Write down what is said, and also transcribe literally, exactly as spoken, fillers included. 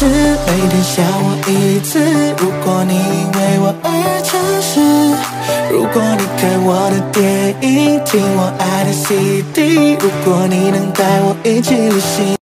事，每天想我一次。如果你因为我而诚实，如果你看我的电影，听我爱的 C D， 如果你能带我一起旅行。